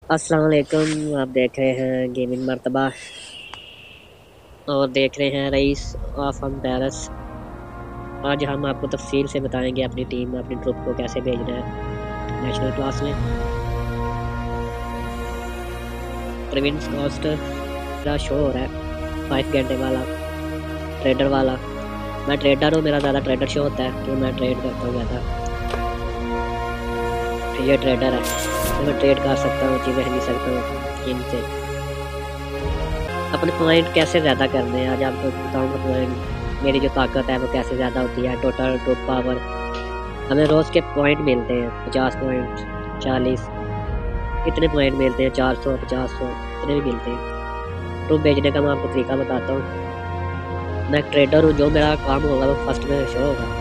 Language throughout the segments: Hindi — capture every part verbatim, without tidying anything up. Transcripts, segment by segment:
अस्सलाम वालेकुम। आप देख रहे हैं गेमिंग मर्तबा और देख रहे हैं रईस ऑफ एम्पायर्स। आज हम आपको तफसील से बताएंगे अपनी टीम अपनी ट्रुप को कैसे भेजना है नेशनल क्लास में। प्रीविंस कॉस्ट का शो हो रहा है फाइव घंटे वाला ट्रेडर वाला। मैं ट्रेडर हूँ, मेरा ज़्यादा ट्रेडर शो होता है क्योंकि मैं ट्रेड करता हूँ ज़्यादा। ये ट्रेडर है तो मैं ट्रेड कर सकता हूँ, चीज़ें खरीद सकता हूँ इनसे। अपने पॉइंट कैसे ज़्यादा करने हैं आज आपको बताऊँगा। पॉइंट मेरी जो ताकत है वो कैसे ज़्यादा होती है। टोटल ट्रुप पावर हमें रोज़ के पॉइंट मिलते हैं पचास पॉइंट चालीस इतने पॉइंट मिलते हैं, चार सौ पचास सौ इतने भी मिलते हैं। ट्रुप भेजने का मैं आपको तरीका बताता हूँ। मैं ट्रेडर हूँ, जो मेरा काम होगा वो फर्स्ट में शो होगा।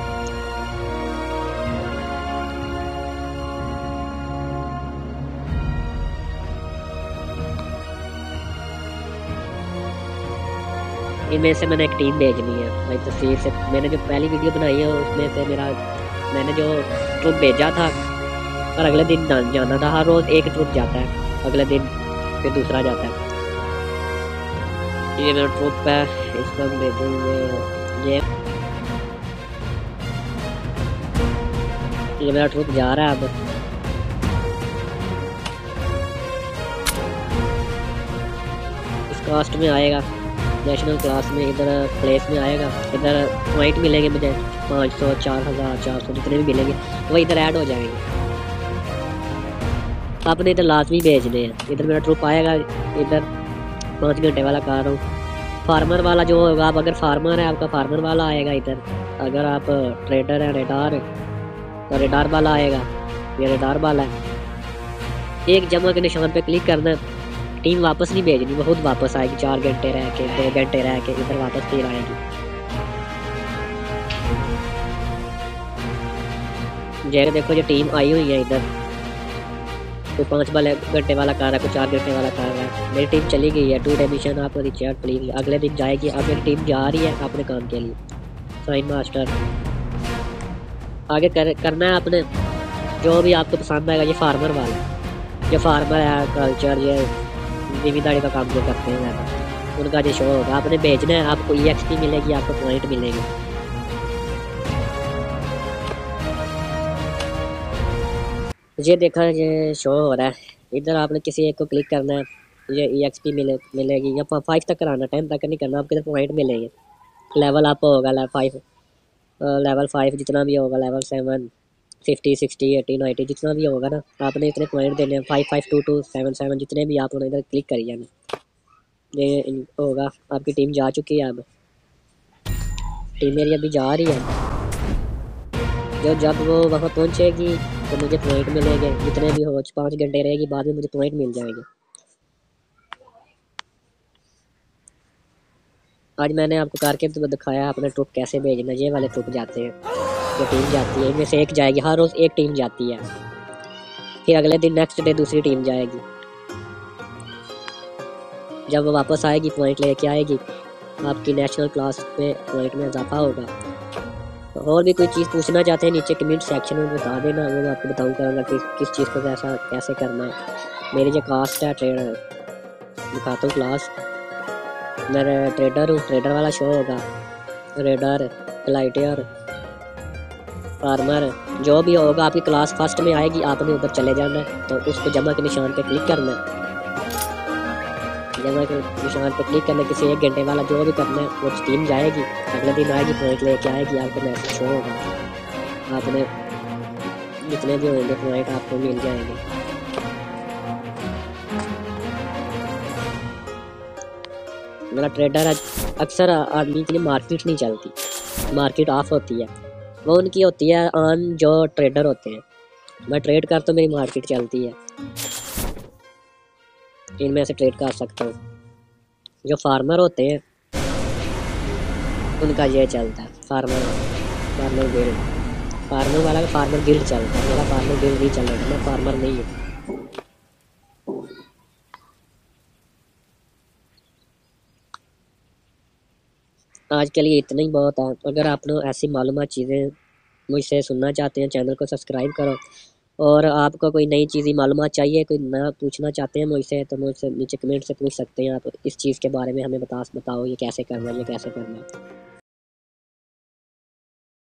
इनमें से मैंने एक टीम भेजनी है भाई तस्वीर से। मैंने जो पहली वीडियो बनाई है उसमें से मेरा मैंने जो ट्रुप भेजा था और अगले दिन जाना था। हर रोज़ एक ट्रुप जाता है, अगले दिन फिर दूसरा जाता है। ये मेरा ट्रुप है, इसको हम भेजेंगे। ये ये मेरा ट्रुप जा रहा है अब। इस कास्ट में आएगा नेशनल क्लास में, इधर प्लेस में आएगा। इधर पॉइंट मिलेंगे मुझे पाँच सौ चार हज़ार चार सौ जितने भी मिलेंगे वो इधर ऐड हो जाएंगे। आपने इधर लाजमी भेजने हैं। इधर मेरा ट्रुप आएगा, इधर पाँच घंटे वाला कार हूँ। फार्मर वाला जो होगा, आप अगर फार्मर है आपका फार्मर वाला आएगा इधर। अगर आप ट्रेडर है रेडार तो रेडार वाला आएगा। ये रेडार वाला है। एक जमा के निशान पे क्लिक करना, टीम वापस नहीं भेजनी, वो खुद वापस आएगी। चार घंटे रह के दो घंटे रह के इधर वापस फिर आएगी। जैसे देखो ये टीम आई हुई है इधर। कोई पाँच वाले घंटे वाला कार है, कोई चार घंटे वाला कार है। मेरी टीम चली गई है। टू डे मिशन आपको रिचार्ज प्लीज अगले दिन जाएगी। अब मेरी टीम जा रही है अपने काम के लिए। साइन मास्टर आगे कर, करना है आपने जो भी आपको पसंद आएगा। ये फार्मर वाला जो फार्मर है कल्चर ये जिम्मेदारी का काम जो करते हैं ज़्यादा उनका जो शो होगा। आपने भेजना है, आपको ई एक्स पी मिलेगी, आपको पॉइंट मिलेंगे। ये देखा ये शो हो रहा है इधर। आपने किसी एक को क्लिक करना है, ये ई एक्स पी मिले मिलेगी। या फाइव तक कराना, टेन तक नहीं करना, आपके इधर पॉइंट मिलेंगे। लेवल अप होगा लेवल फाइव लेवल फाइव जितना भी होगा, level seven fifty sixty eighty ninety जितना भी होगा ना, आपने इतने पॉइंट देने हैं। Five five two two seven seven जितने भी आपने इधर क्लिक करिए ना, ये होगा। आपकी टीम जा चुकी है। अब टीम मेरी अभी जा रही है। जो जब वो वहाँ पहुँचेगी तो मुझे पॉइंट मिलेंगे जितने भी हो। पाँच घंटे रहेगी, बाद में मुझे पॉइंट मिल जाएंगे। आज मैंने आपको करके तो दिखाया अपने ट्रुप कैसे भेजना। ये वाले ट्रुप जाते हैं, जो टीम जाती है इनमें से एक जाएगी। हर रोज़ एक टीम जाती है, फिर अगले दिन नेक्स्ट डे दूसरी टीम जाएगी। जब वो वापस आएगी पॉइंट लेके आएगी, आपकी नेशनल क्लास पे पॉइंट में इजाफा होगा। और भी कोई चीज़ पूछना चाहते हैं नीचे कमेंट सेक्शन में बता देना, वो मैं आपको बताऊँ करूँगा कि किस चीज़ को कैसा कैसे करना है। मेरी जो कास्ट है ट्रेड दिखाता हूँ क्लास। मैं ट्रेडर हूँ, ट्रेडर वाला शो होगा। रेडर ग्लाइडियर फार्मर जो भी होगा आपकी क्लास फर्स्ट में आएगी। आपने उधर चले जाना है तो उसको जमा के निशान पे क्लिक करना है। जमा के निशान पे क्लिक करना, किसी एक घंटे वाला जो भी करना है वो टीम जाएगी। अगले दिन आएगी पॉइंट लेके आएगी, आपको मैसेज शो होगा। आपने जितने भी होंगे पॉइंट आपको मिल जाएंगे। मेरा ट्रेडर अक्सर आदमी के लिए मार्केट नहीं चलती, मार्केट ऑफ होती है। वो उनकी होती है ऑन जो ट्रेडर होते हैं। मैं ट्रेड कर तो मेरी मार्केट चलती है, इनमें से ट्रेड कर सकता हूँ। जो फार्मर होते हैं उनका ये चलता है फार्मर फार्मर गिल्ड। फार्मर वाला का फार्मर गिल्ड चलता है, मेरा फार्मर गिल्ड नहीं चलेगा, मैं फार्मर नहीं हूँ। आज के लिए इतना ही बहुत है। अगर आप लोग ऐसी मालूमात चीज़ें मुझसे सुनना चाहते हैं, चैनल को सब्सक्राइब करो और आपको कोई नई चीज़ मालूमात चाहिए, कोई नया पूछना चाहते हैं मुझसे, तो मुझसे नीचे कमेंट से पूछ सकते हैं आप, इस चीज़ के बारे में हमें बता बताओ ये कैसे करना है, ये कैसे करना है।